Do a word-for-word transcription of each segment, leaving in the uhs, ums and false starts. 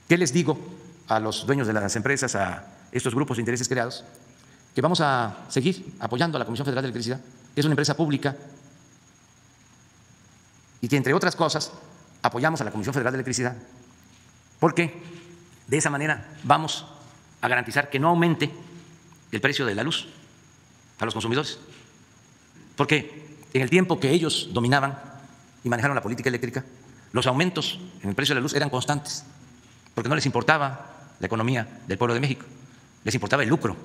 ¿Qué les digo a los dueños de las empresas, a estos grupos de intereses creados? Que vamos a seguir apoyando a la Comisión Federal de Electricidad, que es una empresa pública y que, entre otras cosas, apoyamos a la Comisión Federal de Electricidad porque de esa manera vamos a garantizar que no aumente el precio de la luz a los consumidores. Porque en el tiempo que ellos dominaban y manejaron la política eléctrica, los aumentos en el precio de la luz eran constantes, porque no les importaba la economía del pueblo de México, les importaba el lucro,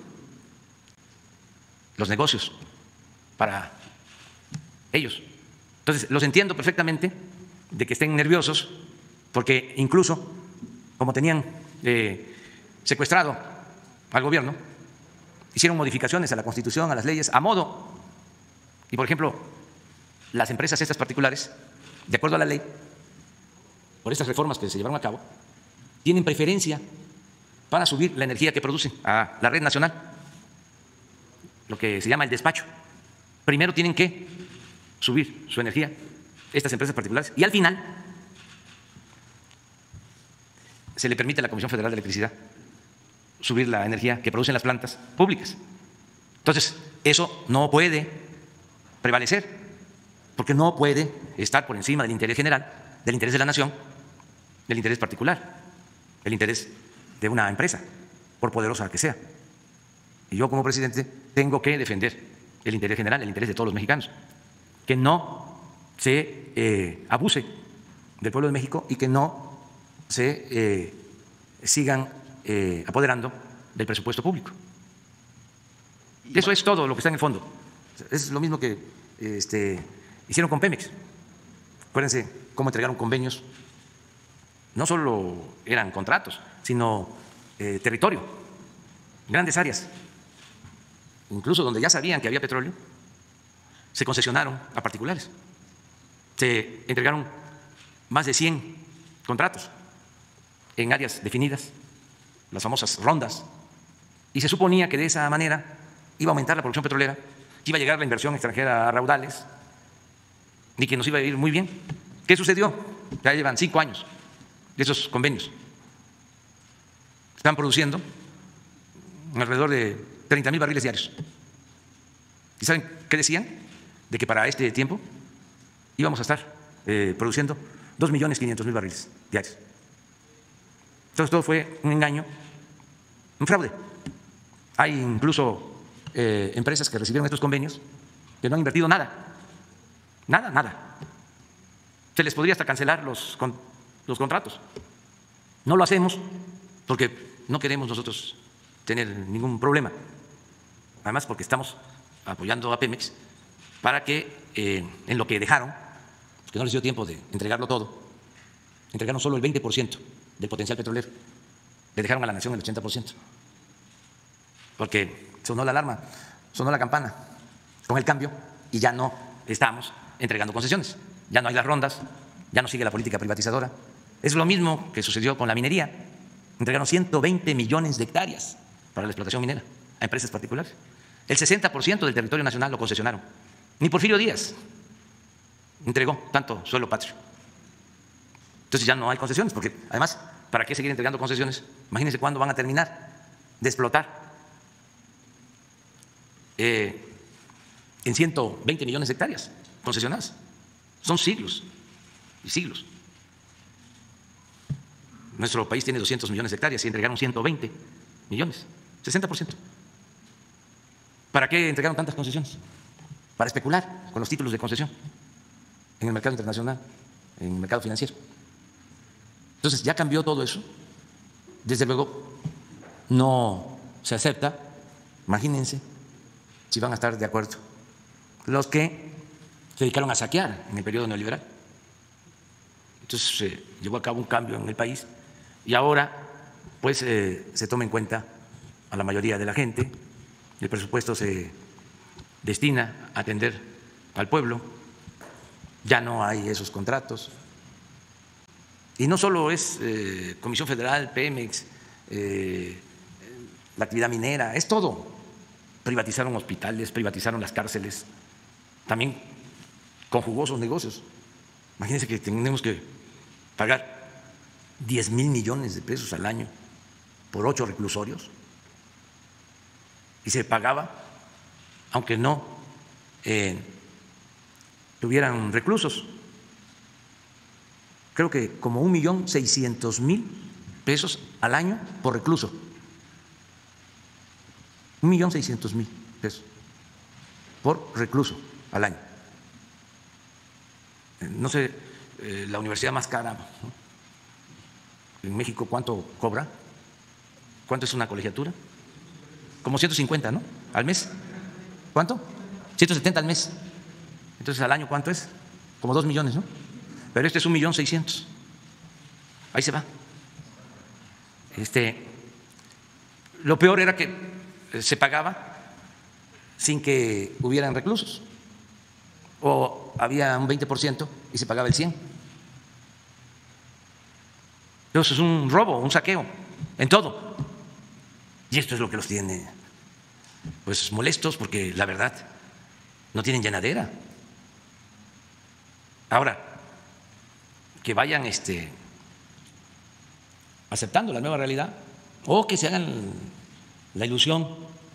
los negocios para ellos. Entonces, los entiendo perfectamente de que estén nerviosos, porque incluso como tenían eh, secuestrado al gobierno, hicieron modificaciones a la Constitución, a las leyes, a modo. Y, por ejemplo, las empresas estas particulares, de acuerdo a la ley, por estas reformas que se llevaron a cabo, tienen preferencia para subir la energía que producen a la red nacional, lo que se llama el despacho. Primero tienen que subir su energía, estas empresas particulares, y al final se le permite a la Comisión Federal de Electricidad subir la energía que producen las plantas públicas. Entonces, eso no puede prevalecer, porque no puede estar por encima del interés general, del interés de la nación, del interés particular, del interés de una empresa, por poderosa que sea. Y yo, como presidente, tengo que defender el interés general, el interés de todos los mexicanos, que no se eh, abuse del pueblo de México y que no se eh, sigan eh, apoderando del presupuesto público. Eso es todo lo que está en el fondo. Es lo mismo que este, hicieron con Pemex. Acuérdense cómo entregaron convenios. No solo eran contratos, sino eh, territorio, grandes áreas, incluso donde ya sabían que había petróleo, se concesionaron a particulares. Se entregaron más de cien contratos en áreas definidas, las famosas rondas, y se suponía que de esa manera iba a aumentar la producción petrolera, que iba a llegar la inversión extranjera a raudales y que nos iba a ir muy bien. ¿Qué sucedió? Ya llevan cinco años de esos convenios. Están produciendo alrededor de treinta mil barriles diarios. ¿Y saben qué decían? De que para este tiempo íbamos a estar eh, produciendo dos millones quinientos mil barriles diarios. Entonces todo fue un engaño, un fraude. Hay incluso eh, empresas que recibieron estos convenios que no han invertido nada, nada, nada. Se les podría hasta cancelar los, los contratos. No lo hacemos porque no queremos nosotros tener ningún problema. Además, porque estamos apoyando a Pemex para que eh, en lo que dejaron, que no les dio tiempo de entregarlo todo, entregaron solo el veinte por ciento del potencial petrolero, le dejaron a la nación el ochenta por ciento, porque sonó la alarma, sonó la campana con el cambio y ya no estamos entregando concesiones, ya no hay las rondas, ya no sigue la política privatizadora. Es lo mismo que sucedió con la minería, entregaron ciento veinte millones de hectáreas para la explotación minera a empresas particulares. El sesenta por ciento del territorio nacional lo concesionaron. Ni Porfirio Díaz entregó tanto suelo patrio. Entonces ya no hay concesiones, porque además, ¿para qué seguir entregando concesiones? Imagínense cuándo van a terminar de explotar eh, en ciento veinte millones de hectáreas concesionadas. Son siglos y siglos. Nuestro país tiene doscientos millones de hectáreas y entregaron ciento veinte millones, sesenta por ciento. ¿Para qué entregaron tantas concesiones? Para especular con los títulos de concesión en el mercado internacional, en el mercado financiero. Entonces ya cambió todo eso. Desde luego no se acepta. Imagínense si van a estar de acuerdo los que se dedicaron a saquear en el periodo neoliberal. Entonces se eh, llevó a cabo un cambio en el país y ahora pues eh, se toma en cuenta a la mayoría de la gente, el presupuesto se destina a atender al pueblo, ya no hay esos contratos. Y no solo es eh, Comisión Federal, Pemex, eh, la actividad minera, es todo. Privatizaron hospitales, privatizaron las cárceles, también con jugosos negocios. Imagínense que tenemos que pagar diez mil millones de pesos al año por ocho reclusorios y se pagaba, aunque no eh, tuvieran reclusos, creo que como un millón seiscientos mil pesos al año por recluso, un millón seiscientos mil pesos por recluso al año. No sé, eh, la universidad más cara, ¿no?, en México, ¿cuánto cobra? ¿Cuánto es una colegiatura? Como ciento cincuenta, ¿no?, al mes. ¿Cuánto? ciento setenta al mes. Entonces, al año, ¿cuánto es? Como dos millones, ¿no? Pero este es un millón seiscientos. Ahí se va. Este, lo peor era que se pagaba sin que hubieran reclusos, o había un veinte por ciento y se pagaba el cien por ciento. Entonces es un robo, un saqueo en todo. Y esto es lo que los tiene pues molestos, porque la verdad no tienen llenadera. Ahora, que vayan este, aceptando la nueva realidad, o que se hagan la ilusión,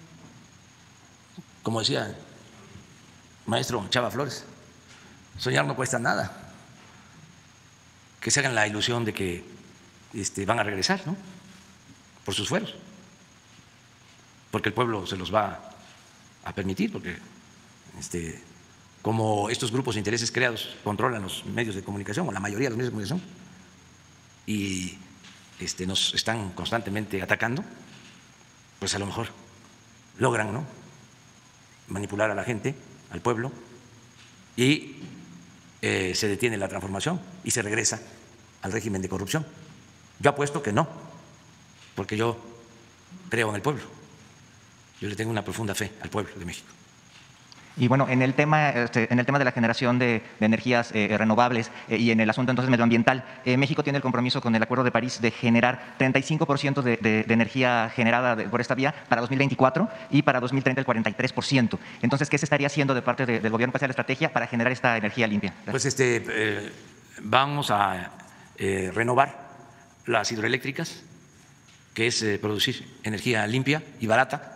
como decía el maestro Chava Flores, soñar no cuesta nada, que se hagan la ilusión de que este, van a regresar, ¿no?, por sus fueros, porque el pueblo se los va a permitir, porque este, como estos grupos de intereses creados controlan los medios de comunicación, o la mayoría de los medios de comunicación, y este, nos están constantemente atacando, pues a lo mejor logran, ¿no?, manipular a la gente, al pueblo, y eh, se detiene la transformación y se regresa al régimen de corrupción. Yo apuesto que no, porque yo creo en el pueblo, yo le tengo una profunda fe al pueblo de México. Y bueno, en el tema, este, en el tema de la generación de, de energías eh, renovables eh, y en el asunto entonces medioambiental, eh, México tiene el compromiso con el Acuerdo de París de generar treinta y cinco por ciento de, de, de energía generada de, por esta vía para dos mil veinticuatro y para dos mil treinta el cuarenta y tres por ciento. Entonces, ¿qué se estaría haciendo de parte de, del gobierno? ¿Cuál es la estrategia para generar esta energía limpia? Gracias. Pues este, eh, vamos a eh, renovar las hidroeléctricas, que es eh, producir energía limpia y barata.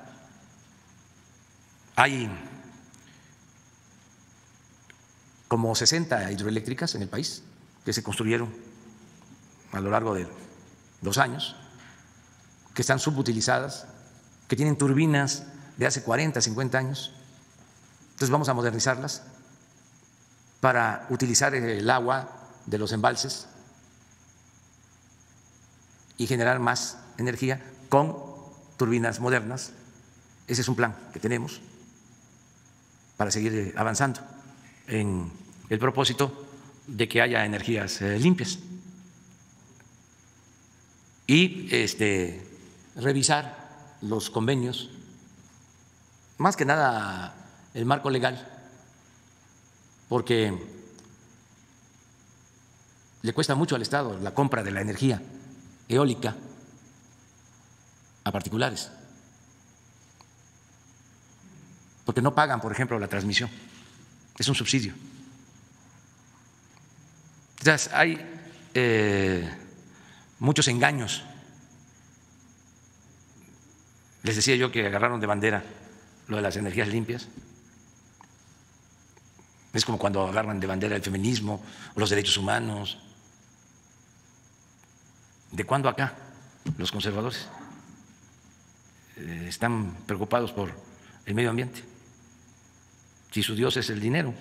Hay como sesenta hidroeléctricas en el país que se construyeron a lo largo de dos años, que están subutilizadas, que tienen turbinas de hace cuarenta, cincuenta años. Entonces vamos a modernizarlas para utilizar el agua de los embalses y generar más energía con turbinas modernas. Ese es un plan que tenemos para seguir avanzando en el propósito de que haya energías eh, limpias y este, revisar los convenios, más que nada el marco legal, porque le cuesta mucho al Estado la compra de la energía eólica a particulares, porque no pagan, por ejemplo, la transmisión, es un subsidio. Entonces, hay eh, muchos engaños. Les decía yo que agarraron de bandera lo de las energías limpias. Es como cuando agarran de bandera el feminismo o los derechos humanos. ¿De cuándo acá los conservadores eh, están preocupados por el medio ambiente? Si su Dios es el dinero.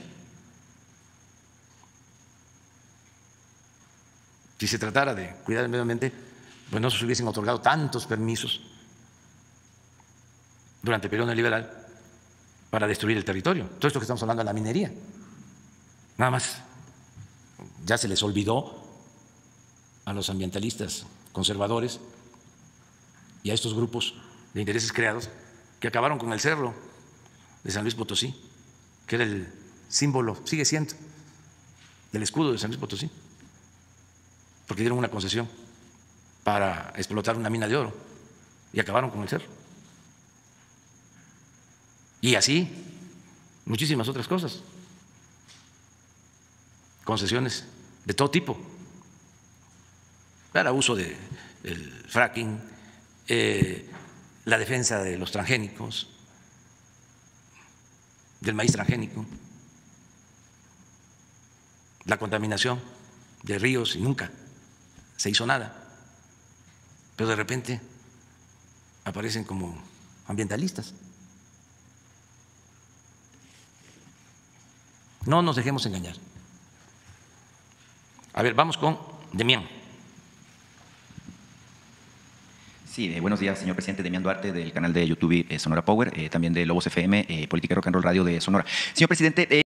Si se tratara de cuidar el medio ambiente, pues no se hubiesen otorgado tantos permisos durante el periodo neoliberal para destruir el territorio. Todo esto que estamos hablando de la minería. Nada más, ya se les olvidó a los ambientalistas conservadores y a estos grupos de intereses creados que acabaron con el cerro de San Luis Potosí, que era el símbolo, sigue siendo, del escudo de San Luis Potosí, porque dieron una concesión para explotar una mina de oro y acabaron con el cerro. Y así muchísimas otras cosas, concesiones de todo tipo. para uso del fracking, eh, la defensa de los transgénicos, del maíz transgénico, la contaminación de ríos y nunca se hizo nada. Pero de repente aparecen como ambientalistas. No nos dejemos engañar. A ver, vamos con Demián. Sí, eh, buenos días, señor presidente. Demián Duarte, del canal de YouTube eh, Sonora Power, eh, también de Lobos F M, eh, Política y Rock and Roll Radio de Sonora. Señor presidente… Eh,